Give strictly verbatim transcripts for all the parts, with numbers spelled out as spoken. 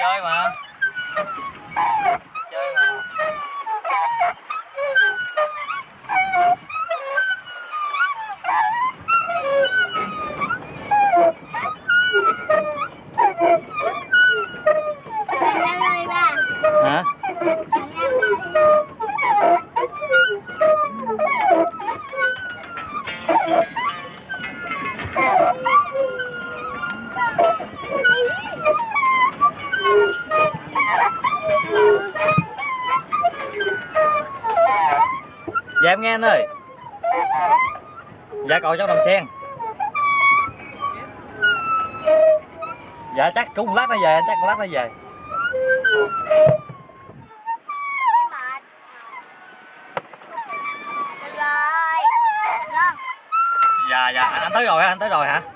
chơi mà. Chơi mà. Hả? Dạ em nghe anh ơi. Dạ cậu cháu Đầm Sen. Dạ chắc cũng một lát nó về, chắc một lát nó về. Dạ dạ anh, anh tới rồi hả? Anh tới rồi hả?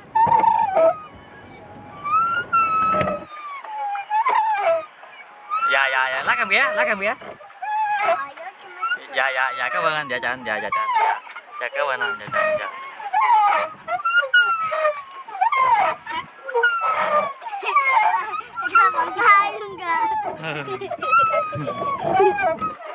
Dạ dạ dạ lát em ghé, lát em ghé. Dạ dạ dạ cảm ơn anh, dạ chào anh, dạ dạ chào anh. Dạ, dạ cảm ơn anh, dạ chào anh, dạ. Bằng tay luôn kìa.